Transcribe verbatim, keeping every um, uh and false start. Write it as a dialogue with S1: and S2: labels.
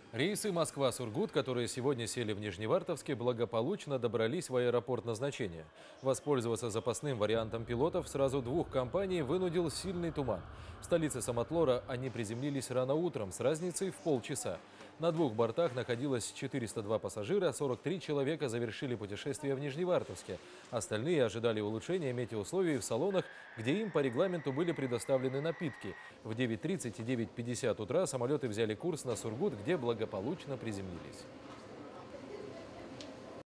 S1: Рейсы Москва-Сургут, которые сегодня сели в Нижневартовске, благополучно добрались в аэропорт назначения. Воспользоваться запасным вариантом пилотов сразу двух компаний вынудил сильный туман. В столице Самотлора они приземлились рано утром с разницей в полчаса. На двух бортах находилось четыреста два пассажира, сорок три человека завершили путешествие в Нижневартовске. Остальные ожидали улучшения метеоусловий в салонах, где им по регламенту были предоставлены напитки. В девять тридцать и девять пятьдесят утра самолеты взяли курс на Сургут, где благополучно приземлились.